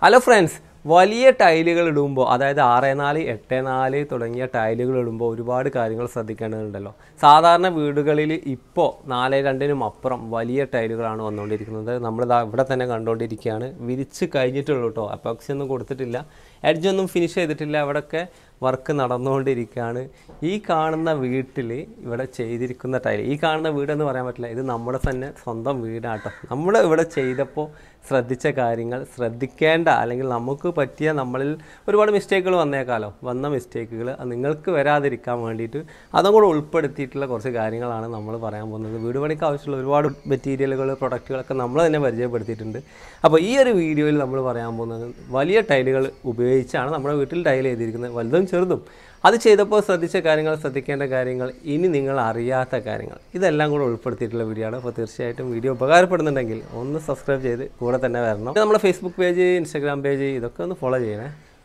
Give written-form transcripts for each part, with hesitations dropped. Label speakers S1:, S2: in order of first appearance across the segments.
S1: Hello friends, വലിയ ടൈലുകൾ ഇടുമ്പോൾ അതായത് 6x4 8x4 തുടങ്ങിയ ടൈലുകൾ ഇടുമ്പോൾ ഒരുപാട് കാര്യങ്ങൾ ശ്രദ്ധിക്കേണ്ടതുണ്ടല്ലോ. സാധാരണ വീടുകളിൽ ഇപ്പോൾ 4x2-നും അപ്പുറം വലിയ ടൈലുകളാണ് വന്നുകൊണ്ടിരിക്കുന്നത്. നമ്മളിതാ ഇവിടെ തന്നെ കണ്ടുകൊണ്ടിരിക്കുകയാണ്. വിരിച്ച് കഴിഞ്ഞിട്ടുള്ളൂ കേട്ടോ, അപ്പോക്സി ഒന്നും കൊടുത്തിട്ടില്ല, എഡ്ജൊന്നും ഫിനിഷ് ചെയ്തിട്ടില്ല. അവിടെയൊക്കെ വർക്ക് നടന്നുകൊണ്ടിരിക്കുകയാണ്. ഈ കാണുന്ന വീട്ടിൽ ഇവിടെ ചെയ്തിരിക്കുന്ന ടൈൽ, ഈ കാണുന്ന വീടെന്ന് പറയാൻ പറ്റില്ല, ഇത് നമ്മുടെ തന്നെ സ്വന്തം വീടാട്ടോ. നമ്മൾ ഇവിടെ ചെയ്തപ്പോൾ ശ്രദ്ധിച്ച കാര്യങ്ങൾ, ശ്രദ്ധിക്കേണ്ട അല്ലെങ്കിൽ നമുക്ക് പറ്റിയ നമ്മളിൽ ഒരുപാട് മിസ്റ്റേക്കുകൾ വന്ന മിസ്റ്റേക്കുകൾ നിങ്ങൾക്ക് വരാതിരിക്കാൻ വേണ്ടിയിട്ട് അതും കൂടെ ഉൾപ്പെടുത്തിയിട്ടുള്ള കുറച്ച് കാര്യങ്ങളാണ് നമ്മൾ പറയാൻ പോകുന്നത്. വീട് പണിക്ക് ആവശ്യമുള്ള ഒരുപാട് മെറ്റീരിയലുകൾ, പ്രൊഡക്റ്റുകളൊക്കെ നമ്മൾ തന്നെ പരിചയപ്പെടുത്തിയിട്ടുണ്ട്. അപ്പോൾ ഈ ഒരു വീഡിയോയിൽ നമ്മൾ പറയാൻ പോകുന്നത് വലിയ ടൈലുകൾ ഉപയോഗിച്ചാണ് നമ്മുടെ വീട്ടിൽ ടൈൽ ചെയ്തിരിക്കുന്നത്, വലുതും ചെറുതും. അത് ചെയ്തപ്പോൾ ശ്രദ്ധിച്ച കാര്യങ്ങൾ, ശ്രദ്ധിക്കേണ്ട കാര്യങ്ങൾ, ഇനി നിങ്ങൾ അറിയാത്ത കാര്യങ്ങൾ, ഇതെല്ലാം കൂടെ ഉൾപ്പെടുത്തിയിട്ടുള്ള വീഡിയോ ആണ്. അപ്പോൾ തീർച്ചയായിട്ടും വീഡിയോ ഉപകാരപ്പെടുന്നുണ്ടെങ്കിൽ ഒന്ന് സബ്സ്ക്രൈബ് ചെയ്ത് കൂടെ തന്നെ വരണം. നമ്മുടെ ഫേസ്ബുക്ക് പേജ്, ഇൻസ്റ്റാഗ്രാം പേജ്, ഇതൊക്കെ ഒന്ന് ഫോളോ ചെയ്യണേ.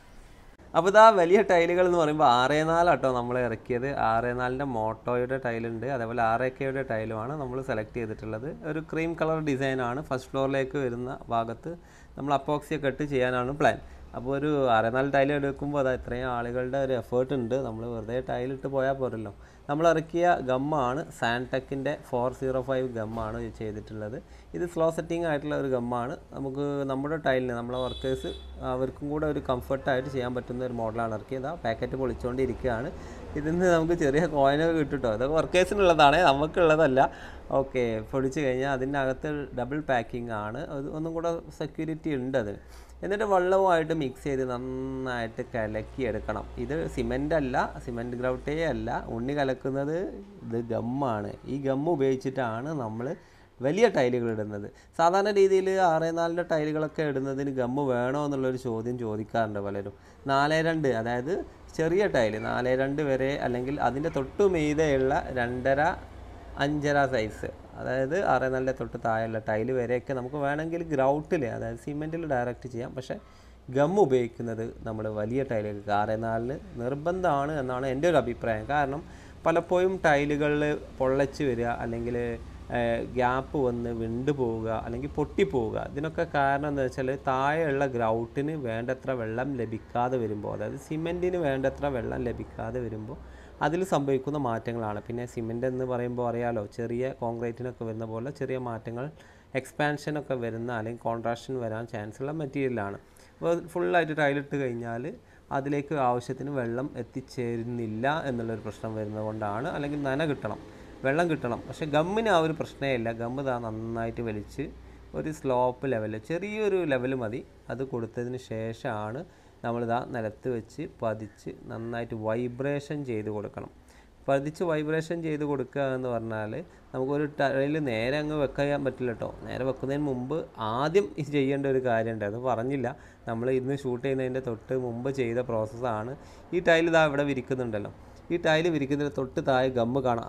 S1: അപ്പോൾ ഇതാ വലിയ ടൈലുകൾ എന്ന് പറയുമ്പോൾ 6x4 ആട്ടോ നമ്മൾ ഇറക്കിയത്. 6x4-ൻ്റെ മോട്ടോയുടെ ടൈലുണ്ട്, അതേപോലെ 6Kയുടെ ടൈലുമാണ് നമ്മൾ സെലക്ട് ചെയ്തിട്ടുള്ളത്. ഒരു ക്രീം കളർ ഡിസൈനാണ്. ഫസ്റ്റ് ഫ്ലോറിലേക്ക് വരുന്ന ഭാഗത്ത് നമ്മൾ അപ്പോക്സിയൊക്കെ ഇട്ട് ചെയ്യാനാണ് പ്ലാൻ. അപ്പോൾ ഒരു 6x4 ടൈൽ എടുക്കുമ്പോൾ അത് ഇത്രയും ആളുകളുടെ ഒരു എഫേർട്ട് ഉണ്ട്. നമ്മൾ വെറുതെ ടൈലിട്ട് പോയാൽ പോരല്ലോ. നമ്മൾ ഇറക്കിയ ഗമ്മാണ് സാൻടെക്കിൻ്റെ 405 ഗമ്മാണ് ചെയ്തിട്ടുള്ളത്. ഇത് സ്ലോ സെറ്റിംഗ് ആയിട്ടുള്ള ഒരു ഗമ്മാണ്. നമുക്ക് നമ്മുടെ ടൈലിന്, നമ്മളെ വർക്കേഴ്സ് അവർക്കും കൂടെ ഒരു കംഫർട്ടായിട്ട് ചെയ്യാൻ പറ്റുന്ന ഒരു മോഡലാണ് ഇറക്കിയത്. പാക്കറ്റ് പൊളിച്ചുകൊണ്ടിരിക്കുകയാണ്. ഇതിൽ നിന്ന് നമുക്ക് ചെറിയ കോയിനൊക്കെ കിട്ടും കേട്ടോ. ഇതൊക്കെ വർക്കേഴ്സിനുള്ളതാണ്, നമുക്കുള്ളതല്ല. ഓക്കെ, പൊടിച്ച് കഴിഞ്ഞാൽ അതിനകത്ത് ഡബിൾ പാക്കിംഗ് ആണ്. ഒന്നും കൂടെ സെക്യൂരിറ്റി ഉണ്ട് അതിന്. എന്നിട്ട് വെള്ളവുമായിട്ട് മിക്സ് ചെയ്ത് നന്നായിട്ട് കലക്കിയെടുക്കണം. ഇത് സിമൻ്റ് അല്ല, സിമൻറ്റ് ഗ്രൗട്ടേ അല്ല, ഉണ്ണി കലക്കുന്നത് ഇത് ഗമ്മാണ്. ഈ ഗമ്മ് ഉപയോഗിച്ചിട്ടാണ് നമ്മൾ വലിയ ടൈലുകൾ ഇടുന്നത്. സാധാരണ രീതിയിൽ 6x4-ൻ്റെ ടൈലുകളൊക്കെ ഇടുന്നതിന് ഗമ്മ് വേണോ എന്നുള്ളൊരു ചോദ്യം ചോദിക്കാറുണ്ട് പലരും. 4x2, അതായത് ചെറിയ ടൈല് 4x2 വരെ, അല്ലെങ്കിൽ അതിൻ്റെ തൊട്ട് മീതെയുള്ള 2.5, 5.5 സൈസ്, അതായത് 6x4-ൻ്റെ തൊട്ട് താഴെയുള്ള ടൈല് വരെയൊക്കെ നമുക്ക് വേണമെങ്കിൽ ഗ്രൗട്ടിൽ, അതായത് സിമെൻറ്റിൽ ഡയറക്റ്റ് ചെയ്യാം. പക്ഷേ ഗം ഉപയോഗിക്കുന്നത് നമ്മൾ വലിയ ടൈലുകൾക്ക് 6x4-ന് നിർബന്ധമാണ് എന്നാണ് എൻ്റെ ഒരു അഭിപ്രായം. കാരണം പലപ്പോഴും ടൈലുകളിൽ പൊള്ളച്ച് വരിക, അല്ലെങ്കിൽ ഗ്യാപ്പ് വന്ന് വിണ്ടു പോവുക, അല്ലെങ്കിൽ പൊട്ടിപ്പോവുക. ഇതിനൊക്കെ കാരണം എന്താ വെച്ചാൽ താഴെയുള്ള ഗ്രൗട്ടിന് വേണ്ടത്ര വെള്ളം ലഭിക്കാതെ വരുമ്പോൾ, അതായത് സിമെൻറ്റിന് വേണ്ടത്ര വെള്ളം ലഭിക്കാതെ വരുമ്പോൾ അതിൽ സംഭവിക്കുന്ന മാറ്റങ്ങളാണ്. പിന്നെ സിമെൻ്റ് എന്ന് പറയുമ്പോൾ അറിയാലോ, ചെറിയ കോൺക്രീറ്റിനൊക്കെ വരുന്ന പോലെ ചെറിയ മാറ്റങ്ങൾ, എക്സ്പാൻഷനൊക്കെ വരുന്ന അല്ലെങ്കിൽ കോൺട്രാക്ഷൻ വരാൻ ചാൻസ് ഉള്ള മെറ്റീരിയലാണ്. അപ്പോൾ ഫുള്ളായിട്ട് ടൈലിട്ട് കഴിഞ്ഞാൽ അതിലേക്ക് ആവശ്യത്തിന് വെള്ളം എത്തിച്ചേരുന്നില്ല എന്നുള്ളൊരു പ്രശ്നം വരുന്നത് കൊണ്ടാണ്. അല്ലെങ്കിൽ നന കിട്ടണം, വെള്ളം കിട്ടണം. പക്ഷേ ഗമ്മിന് ആ ഒരു പ്രശ്നമേ ഇല്ല. ഗമ്മ് നന്നായിട്ട് വലിച്ച് ഒരു സ്ലോപ്പ് ലെവല്, ചെറിയൊരു ലെവൽ മതി. അത് കൊടുത്തതിന് ശേഷമാണ് നമ്മളിതാ നിലത്ത് വെച്ച് പതിച്ച് നന്നായിട്ട് വൈബ്രേഷൻ ചെയ്ത് കൊടുക്കണം. പതിച്ച് വൈബ്രേഷൻ ചെയ്ത് കൊടുക്കുക എന്ന് പറഞ്ഞാൽ നമുക്കൊരു ടൈൽ നേരെ അങ്ങ് വെക്കാൻ പറ്റില്ല കേട്ടോ. നേരെ വെക്കുന്നതിന് മുമ്പ് ആദ്യം ചെയ്യേണ്ട ഒരു കാര്യമുണ്ട്, അത് പറഞ്ഞില്ല. നമ്മൾ ഇന്ന് ഷൂട്ട് ചെയ്യുന്നതിൻ്റെ തൊട്ട് മുമ്പ് ചെയ്ത പ്രോസസ്സാണ്. ഈ ടൈൽ ഇതാ ഇവിടെ വിരിക്കുന്നുണ്ടല്ലോ, ഈ ടൈല് വിരിക്കുന്നതിന് തൊട്ട് താഴെ ഗമ്മ് കാണാം.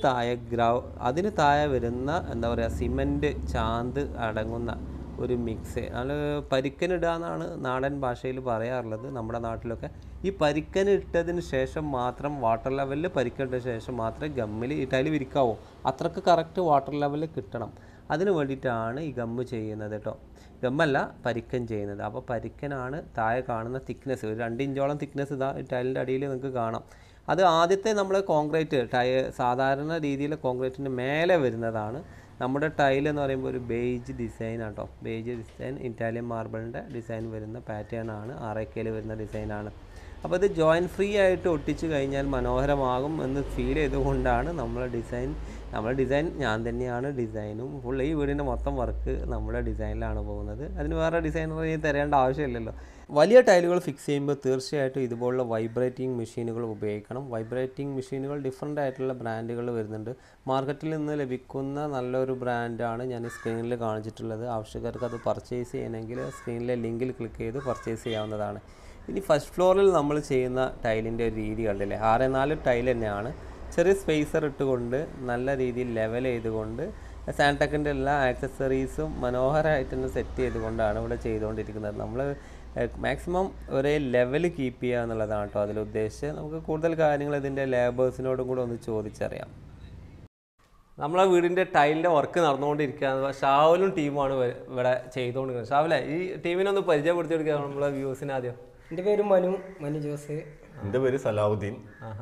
S1: അതിന് താഴെ വരുന്ന എന്താ പറയുക, സിമൻറ്റ് ചാന്ത് അടങ്ങുന്ന ഒരു മിക്സ്. അത് പരിക്കനിടുക എന്നാണ് നാടൻ ഭാഷയിൽ പറയാറുള്ളത്, നമ്മുടെ നാട്ടിലൊക്കെ. ഈ പരിക്കന് ഇട്ടതിന് ശേഷം മാത്രം, വാട്ടർ ലെവലിൽ പരിക്കനിട്ട ശേഷം മാത്രമേ ഗമ്മിൽ ഈ ടൈല് വിരിക്കാവൂ. അത്രക്ക് കറക്റ്റ് വാട്ടർ ലെവലിൽ കിട്ടണം. അതിന് വേണ്ടിയിട്ടാണ് ഈ ഗമ്മ് ചെയ്യുന്നത് കേട്ടോ. ഗമ്മല്ല, പരിക്കൻ ചെയ്യുന്നത്. അപ്പോൾ പരിക്കനാണ് താഴെ കാണുന്ന തിക്നെസ്, ഒരു 2 ഇഞ്ചോളം തിക്നെസ് ഇതാ ഈ ടൈലിൻ്റെ അടിയിൽ നിങ്ങൾക്ക് കാണാം. അത് ആദ്യത്തെ നമ്മൾ കോൺക്രീറ്റ് സാധാരണ രീതിയിൽ കോൺക്രീറ്റിൻ്റെ മേലെ വരുന്നതാണ്. നമ്മുടെ ടൈൽ എന്ന് പറയുമ്പോൾ ഒരു ബേജ് ഡിസൈൻ ആട്ടോ. ബേജ് ഡിസൈൻ, ഇറ്റാലിയൻ മാർബിളിൻ്റെ ഡിസൈൻ വരുന്ന പാറ്റേൺ ആണ്, 6Kയിൽ വരുന്ന ഡിസൈനാണ്. അപ്പോൾ ഇത് ജോയിൻ ഫ്രീ ആയിട്ട് ഒട്ടിച്ച് കഴിഞ്ഞാൽ മനോഹരമാകും എന്ന് ഫീൽ ചെയ്തുകൊണ്ടാണ് നമ്മളെ ഡിസൈൻ ഞാൻ തന്നെയാണ് ഡിസൈനും. ഫുൾ ഈ വീടിൻ്റെ മൊത്തം വർക്ക് നമ്മുടെ ഡിസൈനിലാണ് പോകുന്നത്. അതിന് വേറെ ഡിസൈനർ തരേണ്ട ആവശ്യമില്ലല്ലോ. വലിയ ടൈലുകൾ ഫിക്സ് ചെയ്യുമ്പോൾ തീർച്ചയായിട്ടും ഇതുപോലുള്ള വൈബ്രേറ്റിംഗ് മെഷീനുകൾ ഉപയോഗിക്കണം. വൈബ്രേറ്റിംഗ് മെഷീനുകൾ ഡിഫറൻ്റ് ആയിട്ടുള്ള ബ്രാൻഡുകൾ വരുന്നുണ്ട്. മാർക്കറ്റിൽ നിന്ന് ലഭിക്കുന്ന നല്ലൊരു ബ്രാൻഡാണ് ഞാൻ സ്ക്രീനിൽ കാണിച്ചിട്ടുള്ളത്. ആവശ്യക്കാർക്ക് അത് പർച്ചേസ് ചെയ്യണമെങ്കിൽ സ്ക്രീനിലെ ലിങ്കിൽ ക്ലിക്ക് ചെയ്ത് പർച്ചേസ് ചെയ്യാവുന്നതാണ്. ഇനി ഫസ്റ്റ് ഫ്ലോറിൽ നമ്മൾ ചെയ്യുന്ന ടൈലിൻ്റെ ഒരു രീതി കണ്ടില്ലേ, 6x4 ടൈൽ തന്നെയാണ്. ചെറിയ സ്പേസർ ഇട്ടുകൊണ്ട് നല്ല രീതിയിൽ ലെവൽ ചെയ്തുകൊണ്ട് സാൻടെക്കിൻ്റെ എല്ലാ ആക്സസറീസും മനോഹരമായിട്ട് തന്നെ സെറ്റ് ചെയ്തുകൊണ്ടാണ് ഇവിടെ ചെയ്തുകൊണ്ടിരിക്കുന്നത്. നമ്മൾ മാക്സിമം ഒരേ ലെവൽ കീപ്പ് ചെയ്യുക എന്നുള്ളതാണ് കേട്ടോ അതിൽ ഉദ്ദേശിച്ച്. നമുക്ക് കൂടുതൽ കാര്യങ്ങൾ ഇതിൻ്റെ ലേബേഴ്സിനോടും കൂടെ ഒന്ന് ചോദിച്ചറിയാം. നമ്മളെ വീടിൻ്റെ ടൈലിൻ്റെ വർക്ക് നടന്നുകൊണ്ടിരിക്കുകയാണ്. ഷാവലും ടീമാണ് ഇവിടെ ചെയ്തുകൊണ്ടിരിക്കുന്നത്. ഷാവലെ, ഈ ടീമിനൊന്ന് പരിചയപ്പെടുത്തി കൊടുക്കുക നമ്മളെ വ്യൂസിന് ആദ്യം.
S2: എൻ്റെ പേര് മനു ജോസ്.
S3: എൻ്റെ പേര് സലാഹുദ്ദീൻ.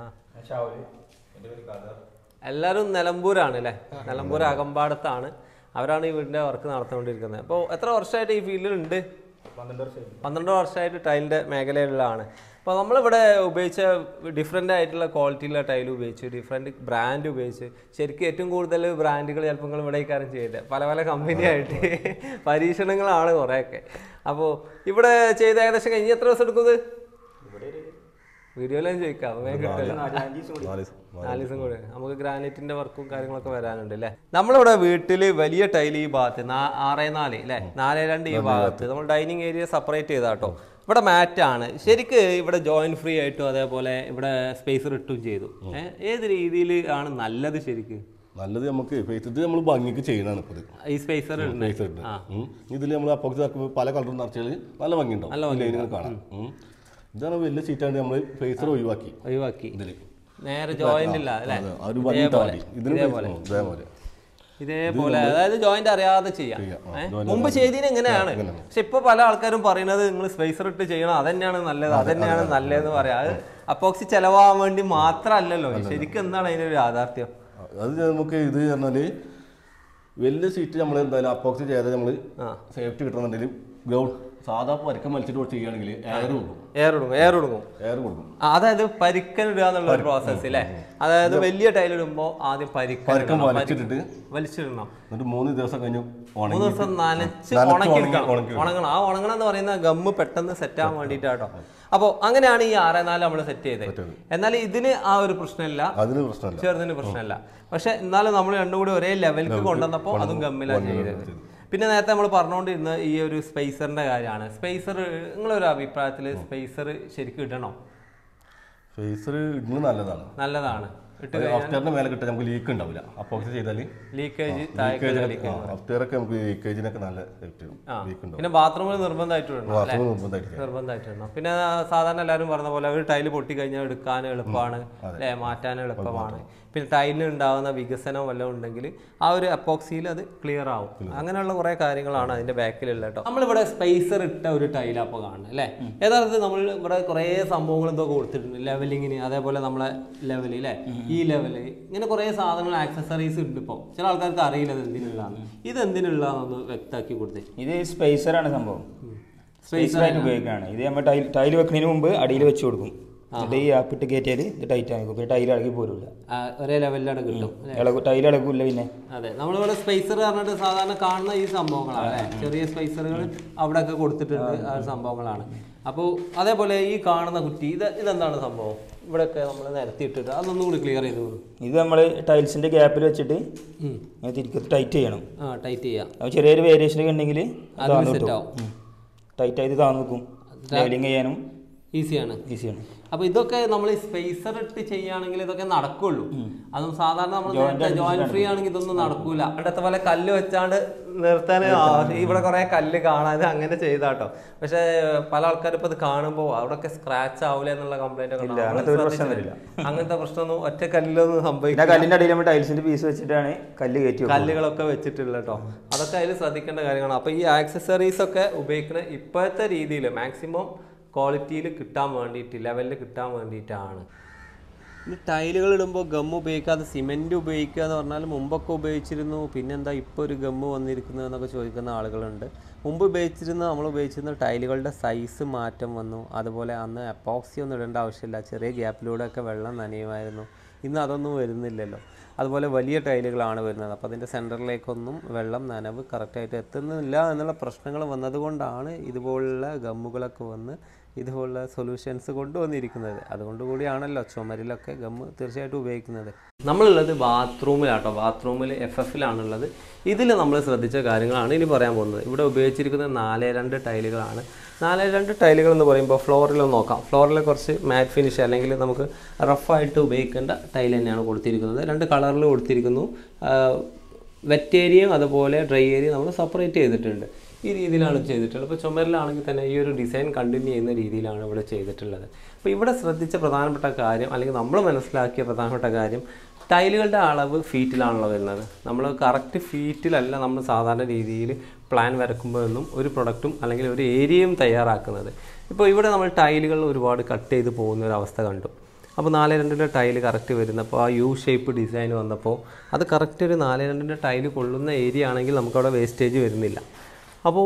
S1: എല്ലാവരും നിലമ്പൂരാണ് അല്ലേ? നിലമ്പൂർ അകമ്പാടത്താണ്. അവരാണ് ഈ വീടിൻ്റെ വർക്ക് നടത്തിക്കൊണ്ടിരിക്കുന്നത്. അപ്പോൾ എത്ര വർഷമായിട്ട് ഈ ഫീൽഡിലുണ്ട്? 12 വർഷമായിട്ട് ടൈലിൻ്റെ മേഖലയിലുള്ളതാണ്. അപ്പോൾ നമ്മളിവിടെ ഉപയോഗിച്ച ഡിഫറെൻ്റ് ആയിട്ടുള്ള ക്വാളിറ്റിയിലുള്ള ടൈൽ ഉപയോഗിച്ച്, ഡിഫറെൻറ്റ് ബ്രാൻഡ് ഉപയോഗിച്ച്, ശരിക്കും ഏറ്റവും കൂടുതൽ ബ്രാൻഡുകൾ ചിലപ്പോൾ നിങ്ങൾ ഇവിടെ ഇക്കാര്യം ചെയ്തത് പല കമ്പനിയായിട്ട് പരീക്ഷണങ്ങളാണ് കുറേയൊക്കെ. അപ്പോൾ ഇവിടെ ചെയ്ത് ഏകദേശം കഴിഞ്ഞ് എത്ര ദിവസം എടുക്കുന്നത്? വീഡിയോയിലും ചോദിക്കാം, കിട്ടില്ല. 4 ദിവസം കൂടെ നമുക്ക് ഗ്രാനൈറ്റിന്റെ വർക്കും കാര്യങ്ങളൊക്കെ വരാനുണ്ട് അല്ലേ. നമ്മളിവിടെ വീട്ടിൽ വലിയ ടൈൽ ഈ ഭാഗത്ത് 6x4 അല്ലേ, 4x2 ഈ ഭാഗത്ത് നമ്മൾ ഡൈനിങ് ഏരിയ സെപ്പറേറ്റ് ചെയ്താട്ടോ. ഇവിടെ മാറ്റാണ് ശരിക്ക്. ഇവിടെ ജോയിന്റ് ഫ്രീ ആയിട്ടും അതേപോലെ ഇവിടെ സ്പേസർ ഇട്ടും ചെയ്തു. ഏത് രീതിയിൽ ആണ് നല്ലത്? ശരിക്ക്
S3: നല്ലത് നമുക്ക് ഇത് നമ്മൾ ഭംഗിക്ക് ചെയ്യണതാണ് ഇപ്പോൾ.
S1: ഈ സ്പേസർ
S3: ഇതിൽ നമ്മൾ അപ്പോക്സി പല കളറും നിറച്ചാൽ നല്ല ഭംഗി ഉണ്ടാവും, നല്ല ലൈനുകൾ കാണാം. ഇതാണ് വലിയ സീറ്റാണ് നമ്മൾ ഫേസർ ഒഴിവാക്കി ഇതില്
S1: നേരെ ജോയിന്റ് ഇല്ല അല്ലേ, ഇതേപോലെ. അതായത് ജോയിന്റ് അറിയാതെ ചെയ്യാം. മുമ്പ് ചെയ്തതിന് എങ്ങനെയാണ്, പക്ഷെ ഇപ്പൊ പല ആൾക്കാരും പറയുന്നത് നിങ്ങൾ സ്പേസർ ഇട്ട് ചെയ്യണം, അതന്നെയാണ് നല്ലതെന്ന് പറയാം. അത് അപ്പോക്സി ചെലവാകാൻ വേണ്ടി മാത്രമല്ലല്ലോ. ശരിക്കും എന്താണ് അതിന്റെ ഒരു യാഥാർത്ഥ്യം?
S3: അത് നമുക്ക് ഇത് പറഞ്ഞാല് വലിയ സീറ്റ് നമ്മൾ എന്തായാലും അപ്പോക്സി ചെയ്താൽ നമ്മൾ സേഫ്റ്റി കിട്ടണമെന്നുണ്ടെങ്കിൽ ഗ്രൗണ്ട് സാധാ പരിക്കൻ വലിച്ചിട്ട് ചെയ്യുകയാണെങ്കിൽ എയർ കൊടുക്കും.
S1: അതായത് പരിക്കനിടുക എന്നുള്ള ഒരു പ്രോസസ് അല്ലേ. അതായത് വലിയ ടൈൽ ഇടുമ്പോൾ ആദ്യം പരിക്കൻ വലിച്ചിടണം.
S3: എന്നിട്ട് 3 ദിവസം കഴിഞ്ഞ്
S1: 3 ദിവസം നനച്ച് ഉണങ്ങണം. ആ ഉണങ്ങണം എന്ന് പറയുന്ന ഗമ്മ് പെട്ടെന്ന് സെറ്റ് ആവാൻ വേണ്ടിയിട്ടാട്ടോ. അപ്പോൾ അങ്ങനെയാണ് ഈ 6x4 നമ്മൾ സെറ്റ് ചെയ്തത്. എന്നാൽ ഇതിന് ആ ഒരു പ്രശ്നമില്ല, ചെറുതിന് പ്രശ്നമില്ല. പക്ഷെ എന്നാലും നമ്മൾ രണ്ടും കൂടി ഒരേ ലെവലിലേക്ക് കൊണ്ടുവന്നപ്പോൾ അതും ഗമ്മിലാണ് ചെയ്തത്. പിന്നെ നേരത്തെ നമ്മൾ പറഞ്ഞുകൊണ്ടിരുന്ന ഈ ഒരു സ്പേസറിന്റെ കാര്യമാണ്. സ്പേസർ നിങ്ങളൊരു അഭിപ്രായത്തിൽ സ്പേസർ ശരിക്കും ഇടണോ?
S3: സ്പേസർ ഇടുന്നത് നല്ലതാണ്. മേലെ കിട്ടാൻ നമുക്ക് ലീക്ക് ഉണ്ടാവില്ല. അപ്പോക്സി ചെയ്താൽ ലീക്കേജ് അഫ്റ്ററൊക്കെ നമുക്ക് ലീക്കേജിനൊക്കെ നല്ല സേഫ്റ്റി.
S1: പിന്നെ ബാത്റൂമിൽ നിർബന്ധമായിട്ടുണ്ട്. പിന്നെ സാധാരണ എല്ലാവരും പറഞ്ഞ പോലെ ഒരു ടൈല് പൊട്ടി കഴിഞ്ഞാൽ എടുക്കാൻ എളുപ്പമാണ് അല്ലെ, മാറ്റാൻ എളുപ്പമാണ്. പിന്നെ ടൈലിന് ഉണ്ടാകുന്ന വികസനം വല്ലതും ഉണ്ടെങ്കിൽ ആ ഒരു അപ്പോക്സിയിൽ അത് ക്ലിയർ ആവും. അങ്ങനെയുള്ള കുറേ കാര്യങ്ങളാണ് അതിന്റെ ബാക്കിലുള്ള കേട്ടോ. നമ്മളിവിടെ സ്പേസർ ഇട്ട ഒരു ടൈലപ്പോൾ കാണുന്നത് അല്ലേ. യഥാർത്ഥത്തിൽ നമ്മൾ ഇവിടെ കുറേ സംഭവങ്ങൾ ഇതൊക്കെ കൊടുത്തിട്ടുണ്ട്, ലെവലിങ്ങിന്, അതേപോലെ നമ്മളെ ലെവല് അല്ലേ, ഈ ലെവല്, ഇങ്ങനെ കുറേ സാധനങ്ങൾ ആക്സസറീസ് ഉണ്ട്. ഇപ്പോൾ ചില ആൾക്കാർക്ക് അറിയില്ല ഇത് എന്തിനുള്ളതാണ്. ഇത് എന്തിനുള്ളതാണെന്ന് വ്യക്തമാക്കി കൊടുത്തേ.
S2: ഇത് സ്പേസറാണ് സംഭവം, സ്പേസറായിട്ട് ഉപയോഗിക്കുകയാണ്. ഇത് നമ്മൾ ടൈൽ വെക്കുന്നതിന് മുമ്പ് അടിയിൽ വെച്ച് കൊടുക്കും. എന്നിട്ട് ഈ ആപ്പിട്ട് കയറ്റിയാൽ ഇത് ടൈറ്റ് ആയിരിക്കും. പിന്നെ ടൈൽ ഇളകി പോരില്ല,
S1: ഒരേ ലെവലിലാണ് കിട്ടും.
S2: ടൈൽ ഇളകില്ല. പിന്നെ
S1: അതെ, നമ്മളിവിടെ സ്പേസർ പറഞ്ഞിട്ട് സാധാരണ കാണുന്ന ഈ സംഭവങ്ങളാണ്, ചെറിയ സ്പേസറുകൾ അവിടെയൊക്കെ കൊടുത്തിട്ടുണ്ട്, ആ സംഭവങ്ങളാണ്. അപ്പോൾ അതേപോലെ ഈ കാണുന്ന കുറ്റി ഇതെന്താണ് സംഭവം? ഇവിടെയൊക്കെ നമ്മൾ നിരത്തിയിട്ടിട്ട് അതൊന്നും കൂടി ക്ലിയർ ചെയ്തു.
S2: ഇത് നമ്മൾ ടൈൽസിന്റെ ഗ്യാപ്പിൽ വെച്ചിട്ട് തിരിക്കത്ത് ടൈറ്റ് ചെയ്യണം.
S1: ടൈറ്റ് ചെയ്യാം.
S2: അപ്പോൾ ചെറിയൊരു വേരിയേഷനൊക്കെ ഉണ്ടെങ്കിൽ ടൈറ്റ് ആയിട്ട് താന്ന് നിൽക്കും. ലെവലിങ് ചെയ്യാനും ഈസിയാണ്. അപ്പോൾ ഇതൊക്കെ നമ്മൾ സ്പേസർ ഇട്ട് ചെയ്യുകയാണെങ്കിൽ ഇതൊക്കെ നടക്കുള്ളൂ. അതും സാധാരണ നമ്മൾ ജോയിന്റ് ഫ്രീ ആണെങ്കിൽ ഇതൊന്നും നടക്കൂല. അടുത്ത പോലെ കല്ല് വെച്ചാണ്ട് നിർത്താൻ ഇവിടെ കുറേ കല്ല് കാണാതെ അങ്ങനെ ചെയ്താട്ടോ. പക്ഷെ പല ആൾക്കാരും ഇപ്പൊ ഇത് കാണുമ്പോൾ അവിടെയൊക്കെ സ്ക്രാച്ച് ആവൂല എന്നുള്ള കംപ്ലൈന്റ് ഒക്കെ. അങ്ങനത്തെ പ്രശ്നമൊന്നും ഒറ്റ കല്ലിലൊന്നും സംഭവിക്കില്ല. കല്ലിന്റെ അടിയിൽ ടൈൽസിന്റെ പീസ് വെച്ചിട്ടാണ്
S1: കല്ലുകളൊക്കെ വെച്ചിട്ടുള്ള കേട്ടോ. അതൊക്കെ അതിൽ ശ്രദ്ധിക്കേണ്ട കാര്യങ്ങളാണ്. അപ്പൊ ഈ ആക്സസറീസ് ഒക്കെ ഉപയോഗിക്കുന്ന ഇപ്പോഴത്തെ രീതിയിൽ മാക്സിമം ക്വാളിറ്റിയിൽ കിട്ടാൻ വേണ്ടിയിട്ട്, ലെവലിൽ കിട്ടാൻ വേണ്ടിയിട്ടാണ്. ഇനി ടൈലുകൾ ഇടുമ്പോൾ ഗമ്മ് ഉപയോഗിക്കാതെ സിമെൻറ്റ് ഉപയോഗിക്കുക എന്ന് പറഞ്ഞാൽ മുമ്പൊക്കെ ഉപയോഗിച്ചിരുന്നു, പിന്നെന്താ ഇപ്പോൾ ഒരു ഗമ്മ് വന്നിരിക്കുന്നത് എന്നൊക്കെ ചോദിക്കുന്ന ആളുകളുണ്ട്. മുമ്പ് നമ്മൾ ഉപയോഗിച്ചിരുന്ന ടൈലുകളുടെ സൈസ് മാറ്റം വന്നു. അതുപോലെ അന്ന് എപ്പോക്സി ഒന്നും ഇടേണ്ട ആവശ്യമില്ല, ചെറിയ ഗ്യാപ്പിലൂടെയൊക്കെ വെള്ളം നനയുമായിരുന്നു. ഇന്ന് അതൊന്നും വരുന്നില്ലല്ലോ. അതുപോലെ വലിയ ടൈലുകളാണ് വരുന്നത്. അപ്പോൾ അതിൻ്റെ സെൻറ്ററിലേക്കൊന്നും വെള്ളം നനവ് കറക്റ്റായിട്ട് എത്തുന്നില്ല എന്നുള്ള പ്രശ്നങ്ങൾ വന്നതുകൊണ്ടാണ് ഇതുപോലുള്ള ഗമ്മുകളൊക്കെ വന്ന് ഇതുപോലുള്ള സൊല്യൂഷൻസ് കൊണ്ടുവന്നിരിക്കുന്നത്. അതുകൊണ്ട് കൂടിയാണല്ലോ ചുമരിലൊക്കെ ഗമ്മ് തീർച്ചയായിട്ടും ഉപയോഗിക്കുന്നത്. നമ്മളുള്ളത് ബാത്റൂമിലാട്ടോ. ബാത്റൂമിൽ FFലാണുള്ളത്. ഇതിൽ നമ്മൾ ശ്രദ്ധിച്ച കാര്യങ്ങളാണ് ഇനി പറയാൻ പോകുന്നത്. ഇവിടെ ഉപയോഗിച്ചിരിക്കുന്നത് 4x2 ടൈലുകളാണ്. 4x2 ടൈലുകൾ എന്ന് പറയുമ്പോൾ ഫ്ലോറിൽ നോക്കാം. ഫ്ലോറിൽ കുറച്ച് മാറ്റ് ഫിനിഷ് അല്ലെങ്കിൽ നമുക്ക് റഫായിട്ട് ഉപയോഗിക്കേണ്ട ടൈൽ തന്നെയാണ് കൊടുത്തിരിക്കുന്നത്. 2 കളറിൽ കൊടുത്തിരിക്കുന്നു. വെറ്റ് ഏരിയയും അതുപോലെ ഡ്രൈ ഏരിയയും നമ്മൾ സെപ്പറേറ്റ് ചെയ്തിട്ടുണ്ട്. ഈ രീതിയിലാണ് ചെയ്തിട്ടുള്ളത്. ഇപ്പോൾ ചുമരിലാണെങ്കിൽ തന്നെ ഈ ഒരു ഡിസൈൻ കണ്ടിന്യൂ ചെയ്യുന്ന രീതിയിലാണ് ഇവിടെ ചെയ്തിട്ടുള്ളത്. അപ്പോൾ ഇവിടെ ശ്രദ്ധിച്ച പ്രധാനപ്പെട്ട കാര്യം അല്ലെങ്കിൽ നമ്മൾ മനസ്സിലാക്കിയ പ്രധാനപ്പെട്ട കാര്യം, ടൈലുകളുടെ അളവ് ഫീറ്റിലാണല്ലോ വരുന്നത്. നമ്മൾ കറക്റ്റ് ഫീറ്റിലല്ല നമ്മൾ സാധാരണ രീതിയിൽ പ്ലാൻ വരക്കുമ്പോഴൊന്നും ഒരു പ്രൊഡക്റ്റും അല്ലെങ്കിൽ ഒരു ഏരിയയും തയ്യാറാക്കുന്നത്. ഇപ്പോൾ ഇവിടെ നമ്മൾ ടൈലുകൾ ഒരുപാട് കട്ട് ചെയ്ത് പോകുന്ന ഒരു അവസ്ഥ കണ്ടു. അപ്പോൾ 4:2 ടൈല് കറക്റ്റ് വരുന്നപ്പോൾ ആ യു ഷേപ്പ് ഡിസൈൻ വന്നപ്പോൾ അത് കറക്റ്റ് ഒരു 4:2 ടൈല് കൊള്ളുന്ന ഏരിയ ആണെങ്കിൽ നമുക്കവിടെ വേസ്റ്റേജ് വരുന്നില്ല. അപ്പോൾ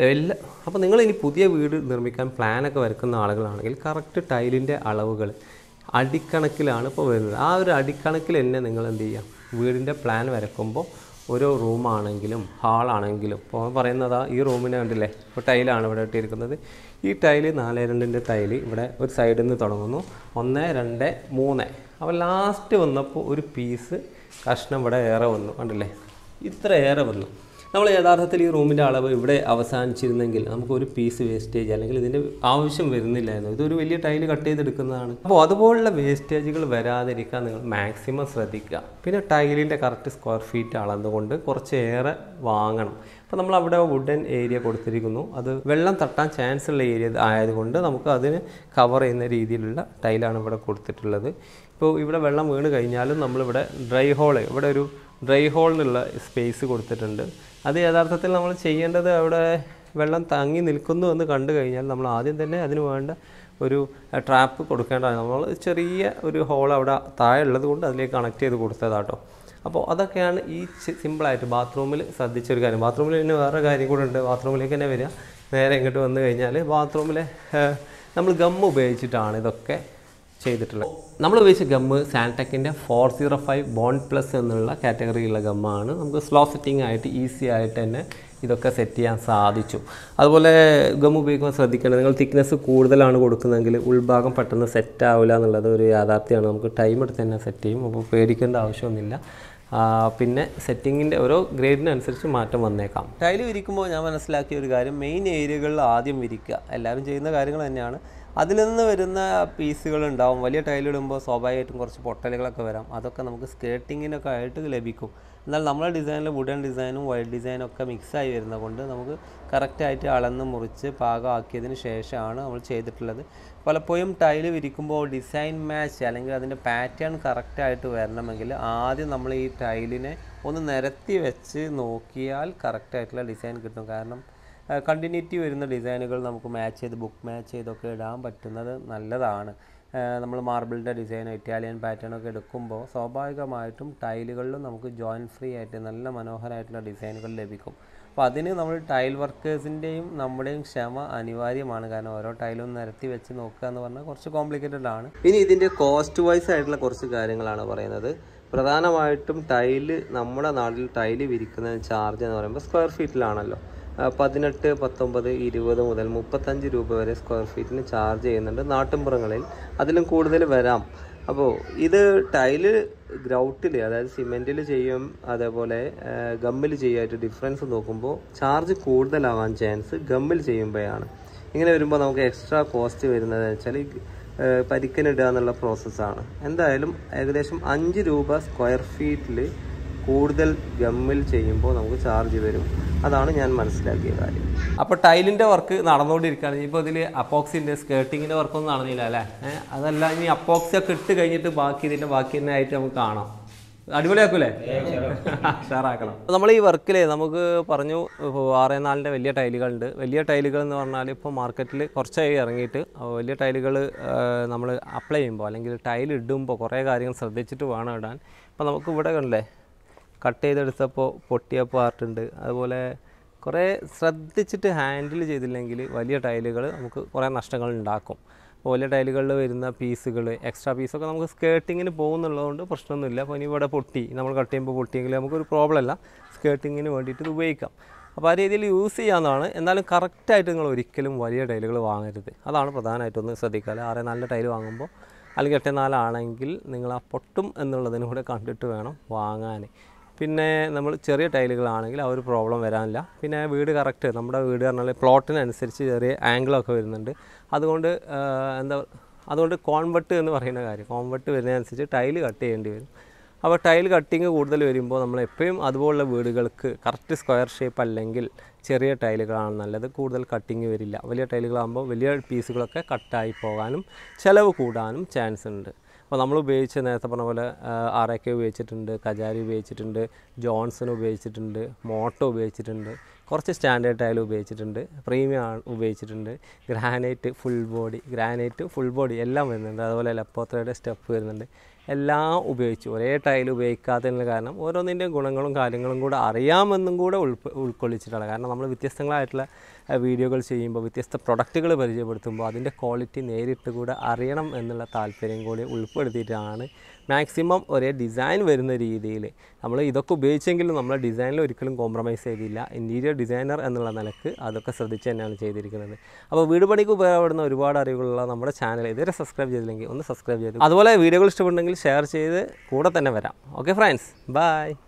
S1: നിങ്ങൾ ഇനി പുതിയ വീട് നിർമ്മിക്കാൻ പ്ലാനൊക്കെ വരക്കുന്ന ആളുകളാണെങ്കിൽ കറക്റ്റ് ടൈലിൻ്റെ അളവുകൾ അടിക്കണക്കിലാണ് ഇപ്പോൾ വരുന്നത്. ആ ഒരു അടിക്കണക്കിൽ തന്നെ നിങ്ങൾ എന്ത് ചെയ്യുക, വീടിൻ്റെ പ്ലാൻ വരക്കുമ്പോൾ ഓരോ റൂമാണെങ്കിലും ഹാളാണെങ്കിലും ഇപ്പോൾ പറയുന്നതാ ഈ റൂമിനെ കണ്ടില്ലേ, ഇപ്പോൾ ടൈലാണ് ഇവിടെ ഇട്ടിരിക്കുന്നത്. ഈ ടൈല് 4:2 ടൈല് ഇവിടെ ഒരു സൈഡിൽ നിന്ന് തുടങ്ങുന്നു, 1 2 3. അപ്പോൾ ലാസ്റ്റ് വന്നപ്പോൾ ഒരു പീസ് കഷ്ണം ഇവിടെ ഏറെ വന്നു, കണ്ടില്ലേ, ഇത്ര ഏറെ വന്നു. നമ്മൾ യഥാർത്ഥത്തിൽ ഈ റൂമിൻ്റെ അളവ് ഇവിടെ അവസാനിച്ചിരുന്നെങ്കിൽ നമുക്ക് ഒരു പീസ് വേസ്റ്റേജ് അല്ലെങ്കിൽ ഇതിൻ്റെ ആവശ്യം വരുന്നില്ലായിരുന്നു. ഇതൊരു വലിയ ടൈല് കട്ട് ചെയ്തെടുക്കുന്നതാണ്. അപ്പോൾ അതുപോലുള്ള വേസ്റ്റേജുകൾ വരാതിരിക്കാൻ നിങ്ങൾ മാക്സിമം ശ്രദ്ധിക്കുക. പിന്നെ ടൈലിൻ്റെ കറക്റ്റ് സ്ക്വയർ ഫീറ്റ് അളന്നുകൊണ്ട് കുറച്ചേറെ വാങ്ങണം. അപ്പോൾ നമ്മൾ അവിടെ വുഡൻ ഏരിയ കൊടുത്തിരിക്കുന്നു, അത് വെള്ളം തട്ടാൻ ചാൻസ് ഉള്ള ഏരിയ ആയതുകൊണ്ട് നമുക്ക് അതിന് കവർ ചെയ്യുന്ന രീതിയിലുള്ള ടൈലാണ് ഇവിടെ കൊടുത്തിട്ടുള്ളത്. ഇപ്പോൾ ഇവിടെ വെള്ളം വീണ് കഴിഞ്ഞാലും നമ്മളിവിടെ ഇവിടെ ഒരു ഡ്രൈ ഹോളിനുള്ള സ്പേസ് കൊടുത്തിട്ടുണ്ട്. അത് യഥാർത്ഥത്തിൽ നമ്മൾ ചെയ്യേണ്ടത് അവിടെ വെള്ളം തങ്ങി നിൽക്കുന്നു എന്ന് കണ്ടു കഴിഞ്ഞാൽ നമ്മൾ ആദ്യം തന്നെ അതിന് വേണ്ട ഒരു ട്രാപ്പ് കൊടുക്കേണ്ടതാണ്. നമ്മൾ ചെറിയ ഒരു ഹോൾ അവിടെ താഴെ ഉള്ളത് കൊണ്ട് അതിലേക്ക് കണക്ട് ചെയ്ത് കൊടുത്തതാട്ടോ. അപ്പോൾ അതൊക്കെയാണ് ഈ സിമ്പിളായിട്ട് ബാത്റൂമിൽ ശ്രദ്ധിച്ചൊരു കാര്യം. ബാത്റൂമിൽ പിന്നെ വേറെ കാര്യം കൂടെ ഉണ്ട്. ബാത്റൂമിലേക്ക് തന്നെ വരിക, നേരെ ഇങ്ങോട്ട് വന്നു കഴിഞ്ഞാൽ ബാത്റൂമിലെ നമ്മൾ ഗം ഉപയോഗിച്ചിട്ടാണ് ഇതൊക്കെ ചെയ്തിട്ടുള്ളത്. നമ്മൾ ഉപയോഗിച്ച ഗമ്മ് സാൻടെക്കിൻ്റെ 405 ബോണ്ട് പ്ലസ് എന്നുള്ള കാറ്റഗറിയുള്ള ഗമ്മാണ്. നമുക്ക് സ്ലോ സെറ്റിംഗ് ആയിട്ട് ഈസി ആയിട്ട് തന്നെ ഇതൊക്കെ സെറ്റ് ചെയ്യാൻ സാധിച്ചു. അതുപോലെ ഗം ഉപയോഗിക്കുമ്പോൾ ശ്രദ്ധിക്കേണ്ടത്, നിങ്ങൾ തിക്നെസ് കൂടുതലാണ് കൊടുക്കുന്നതെങ്കിൽ ഉൾഭാഗം പെട്ടെന്ന് സെറ്റ് ആവില്ല എന്നുള്ളത് ഒരു യാഥാർത്ഥ്യമാണ്. നമുക്ക് ടൈം എടുത്ത് തന്നെ സെറ്റ് ചെയ്യും, അപ്പോൾ പേടിക്കേണ്ട ആവശ്യമൊന്നുമില്ല. പിന്നെ സെറ്റിങ്ങിൻ്റെ ഓരോ ഗ്രേഡിനനുസരിച്ച് മാറ്റം വന്നേക്കാം. ടൈല് വിരിക്കുമ്പോൾ ഞാൻ മനസ്സിലാക്കിയ ഒരു കാര്യം, മെയിൻ ഏരിയകളിൽ ആദ്യം വിരിക്കുക. എല്ലാവരും ചെയ്യുന്ന കാര്യങ്ങൾ തന്നെയാണ്. അതിൽ നിന്ന് വരുന്ന പീസുകളുണ്ടാവും. വലിയ ടൈലിടുമ്പോൾ സ്വാഭാവികമായിട്ടും കുറച്ച് പൊട്ടലുകളൊക്കെ വരാം. അതൊക്കെ നമുക്ക് സ്കേർട്ടിങ്ങിനൊക്കെ ആയിട്ട് ലഭിക്കും. എന്നാൽ നമ്മളെ ഡിസൈനിൽ വുഡൻ ഡിസൈനും വൈറ്റ് ഡിസൈനും ഒക്കെ മിക്സായി വരുന്നത് കൊണ്ട് നമുക്ക് കറക്റ്റായിട്ട് അളന്ന് മുറിച്ച് പാകമാക്കിയതിന് ശേഷമാണ് നമ്മൾ ചെയ്തിട്ടുള്ളത്. പലപ്പോഴും ടൈല് വിരിക്കുമ്പോൾ ഡിസൈൻ മാച്ച് അല്ലെങ്കിൽ അതിൻ്റെ പാറ്റേൺ കറക്റ്റായിട്ട് വരണമെങ്കിൽ ആദ്യം നമ്മൾ ഈ ടൈലിനെ ഒന്ന് നിരത്തി വെച്ച് നോക്കിയാൽ കറക്റ്റായിട്ടുള്ള ഡിസൈൻ കിട്ടും. കാരണം കണ്ടിന്യൂറ്റി വരുന്ന ഡിസൈനുകൾ നമുക്ക് മാച്ച് ചെയ്ത് ബുക്ക് മാച്ച് ചെയ്തൊക്കെ ഇടാൻ പറ്റുന്നത് നല്ലതാണ്. നമ്മൾ മാർബിളിൻ്റെ ഡിസൈനോ ഇറ്റാലിയൻ പാറ്റേണൊക്കെ എടുക്കുമ്പോൾ സ്വാഭാവികമായിട്ടും ടൈലുകളിലും നമുക്ക് ജോയിൻറ്റ് ഫ്രീ ആയിട്ട് നല്ല മനോഹരമായിട്ടുള്ള ഡിസൈനുകൾ ലഭിക്കും. അപ്പോൾ അതിന് നമ്മൾ ടൈൽ വർക്കേഴ്സിൻ്റെയും നമ്മുടെയും ക്ഷമ അനിവാര്യമാണ്. കാരണം ഓരോ ടൈലും നിരത്തി വെച്ച് നോക്കുക എന്ന് പറഞ്ഞാൽ കുറച്ച് കോംപ്ലിക്കേറ്റഡ് ആണ്. ഇനി ഇതിൻ്റെ കോസ്റ്റ് വൈസ് ആയിട്ടുള്ള കുറച്ച് കാര്യങ്ങളാണ് പറയുന്നത്. പ്രധാനമായിട്ടും നമ്മുടെ നാട്ടിൽ ടൈല് വിരിക്കുന്ന ചാർജ് എന്ന് പറയുമ്പോൾ സ്ക്വയർ ഫീറ്റിലാണല്ലോ. 18, 19, 20 മുതൽ 35 രൂപ വരെ സ്ക്വയർ ഫീറ്റിന് ചാർജ് ചെയ്യുന്നുണ്ട് നാട്ടിൻപുറങ്ങളിൽ. അതിലും കൂടുതൽ വരാം. അപ്പോൾ ഇത് ടൈല് ഗ്രൗട്ടിൽ, അതായത് സിമെൻറ്റിൽ ചെയ്യും, അതേപോലെ ഗമ്മിൽ ചെയ്യുമായിട്ട് ഡിഫറൻസ് നോക്കുമ്പോൾ ചാർജ് കൂടുതലാവാൻ ചാൻസ് ഗമ്മിൽ ചെയ്യുമ്പോഴാണ്. ഇങ്ങനെ വരുമ്പോൾ നമുക്ക് എക്സ്ട്രാ കോസ്റ്റ് വരുന്നത് വെച്ചാൽ പരിക്കനിടുക എന്നുള്ള പ്രോസസ്സാണ്. എന്തായാലും ഏകദേശം 5 രൂപ സ്ക്വയർ ഫീറ്റിൽ കൂടുതൽ ഗമ്മിൽ ചെയ്യുമ്പോൾ നമുക്ക് ചാർജ് വരും. അതാണ് ഞാൻ മനസ്സിലാക്കിയ കാര്യം. അപ്പോൾ ടൈലിൻ്റെ വർക്ക് നടന്നുകൊണ്ടിരിക്കുകയാണ്. ഇപ്പോൾ ഇതിൽ അപ്പോക്സിൻ്റെ സ്കേർട്ടിങ്ങിൻ്റെ വർക്കൊന്നും നടന്നില്ല അല്ലേ? അതല്ല, ഇനി അപ്പോക്സി ഒക്കെ ഇട്ട് കഴിഞ്ഞിട്ട് ബാക്കി തന്നെ ആയിട്ട് നമുക്ക് കാണാം. അടിപൊളിയാക്കൂലേ? ഷെയറാക്കണം. നമ്മൾ ഈ വർക്കിൽ നമുക്ക് പറഞ്ഞു 6x4 വലിയ ടൈലുകളുണ്ട്. വലിയ ടൈലുകൾ എന്ന് പറഞ്ഞാൽ ഇപ്പോൾ മാർക്കറ്റിൽ കുറച്ചായി ഇറങ്ങിയിട്ട് വലിയ ടൈലുകൾ നമ്മൾ അപ്ലൈ ചെയ്യുമ്പോൾ അല്ലെങ്കിൽ ടൈൽ ഇടുമ്പോൾ കുറേ കാര്യങ്ങൾ ശ്രദ്ധിച്ചിട്ട് വേണം ഇടാൻ. ഇപ്പോൾ നമുക്ക് ഇവിടെ കണ്ടില്ലേ, കട്ട് ചെയ്തെടുത്തപ്പോൾ പൊട്ടിയ പാർട്ടുണ്ട്. അതുപോലെ കുറേ ശ്രദ്ധിച്ചിട്ട് ഹാൻഡിൽ ചെയ്തില്ലെങ്കിൽ വലിയ ടൈലുകൾ നമുക്ക് കുറേ നഷ്ടങ്ങൾ ഉണ്ടാക്കും. അപ്പോൾ വലിയ ടൈലുകളിൽ വരുന്ന പീസുകൾ, എക്സ്ട്രാ പീസൊക്കെ നമുക്ക് സ്കേർട്ടിങ്ങിന് പോകുന്നുള്ളതുകൊണ്ട് പ്രശ്നമൊന്നുമില്ല. അപ്പോൾ ഇനി ഇവിടെ നമ്മൾ കട്ട് ചെയ്യുമ്പോൾ പൊട്ടിയെങ്കിൽ നമുക്കൊരു പ്രോബ്ലം അല്ല, സ്കേർട്ടിങ്ങിന് വേണ്ടിയിട്ട് ഇത് ഉപയോഗിക്കാം. അപ്പോൾ ആ രീതിയിൽ യൂസ് ചെയ്യാവുന്നതാണ്. എന്നാലും കറക്റ്റായിട്ട് നിങ്ങൾ ഒരിക്കലും വലിയ ടൈലുകൾ വാങ്ങരുത്. അതാണ് പ്രധാനമായിട്ടൊന്ന് ശ്രദ്ധിക്കുക. 6x4 ടൈല് വാങ്ങുമ്പോൾ അല്ലെങ്കിൽ 8x4 ആണെങ്കിൽ നിങ്ങൾ ആ പൊട്ടും എന്നുള്ളതിനും കൂടെ കണ്ടിട്ട് വേണം വാങ്ങാൻ. പിന്നെ നമ്മൾ ചെറിയ ടൈലുകളാണെങ്കിൽ ആ ഒരു പ്രോബ്ലം വരാനില്ല. പിന്നെ വീട് കറക്റ്റ്, നമ്മുടെ വീട് പറഞ്ഞാൽ പ്ലോട്ടിനനുസരിച്ച് ചെറിയ ആംഗിളൊക്കെ വരുന്നുണ്ട്. അതുകൊണ്ട് കോൺവെർട്ട് എന്ന് പറയുന്ന കാര്യം, കോൺവെർട്ട് വരുന്നതനുസരിച്ച് ടൈല് കട്ട് ചെയ്യേണ്ടി വരും. അപ്പോൾ ടൈൽ കട്ടിങ് കൂടുതൽ വരുമ്പോൾ നമ്മൾ എപ്പോഴും അതുപോലുള്ള വീടുകൾക്ക് കറക്റ്റ് സ്ക്വയർ ഷേപ്പ് അല്ലെങ്കിൽ ചെറിയ ടൈലുകളാണ് നല്ലത്. കൂടുതൽ കട്ടിങ് വരില്ല. വലിയ ടൈലുകളാകുമ്പോൾ വലിയ പീസുകളൊക്കെ കട്ടായി പോകാനും ചിലവ് കൂടാനും ചാൻസ് ഉണ്ട്. അപ്പോൾ നമ്മൾ ഉപയോഗിച്ച് നേരത്തെ പറഞ്ഞ പോലെ RAK ഉപയോഗിച്ചിട്ടുണ്ട്, കജാരി ഉപയോഗിച്ചിട്ടുണ്ട്, ജോൺസൺ ഉപയോഗിച്ചിട്ടുണ്ട്, മോട്ടോ ഉപയോഗിച്ചിട്ടുണ്ട്, കുറച്ച് സ്റ്റാൻഡേർഡ് ടൈൽ ഉപയോഗിച്ചിട്ടുണ്ട്, പ്രീമിയം ഉപയോഗിച്ചിട്ടുണ്ട്, ഗ്രാനൈറ്റ് ഫുൾ ബോഡി എല്ലാം വരുന്നുണ്ട്. അതുപോലെ ലെപ്പോത്രയുടെ സ്റ്റെപ്പ് വരുന്നുണ്ട്. എല്ലാം ഉപയോഗിച്ചു. ഒരേ ടൈൽ ഉപയോഗിക്കാത്തതിന് കാരണം ഓരോന്നിൻ്റെയും ഗുണങ്ങളും കാര്യങ്ങളും കൂടെ അറിയാമെന്നും കൂടെ ഉൾക്കൊള്ളിച്ചിട്ടാണ്. കാരണം നമ്മൾ വ്യത്യസ്തങ്ങളായിട്ടുള്ള വീഡിയോകൾ ചെയ്യുമ്പോൾ, വ്യത്യസ്ത പ്രൊഡക്റ്റുകൾ പരിചയപ്പെടുത്തുമ്പോൾ അതിൻ്റെ ക്വാളിറ്റി നേരിട്ട് കൂടെ അറിയണം എന്നുള്ള താല്പര്യം കൂടി ഉൾപ്പെടുത്തിയിട്ടാണ് മാക്സിമം ഒരേ ഡിസൈൻ വരുന്ന രീതിയിൽ നമ്മൾ ഇതൊക്കെ ഉപയോഗിച്ചെങ്കിലും നമ്മളെ ഡിസൈനിൽ ഒരിക്കലും കോംപ്രമൈസ് ചെയ്തില്ല. ഇൻറ്റീരിയർ ഡിസൈനർ എന്നുള്ള നിലക്ക് അതൊക്കെ ശ്രദ്ധിച്ച് തന്നെയാണ് ചെയ്തിരിക്കുന്നത്. അപ്പോൾ വീട് പണിക്ക് ഉപയോഗപ്പെടുന്ന ഒരുപാട് അറിവുകളുള്ള നമ്മുടെ ചാനൽ ഇതുവരെ സബ്സ്ക്രൈബ് ചെയ്തില്ലെങ്കിൽ ഒന്ന് സബ്സ്ക്രൈബ് ചെയ്തു. അതുപോലെ വീഡിയോകൾ ഇഷ്ടപ്പെടുന്നെങ്കിൽ ഷെയർ ചെയ്ത് കൂടെ തന്നെ വരാം. Okay friends, by.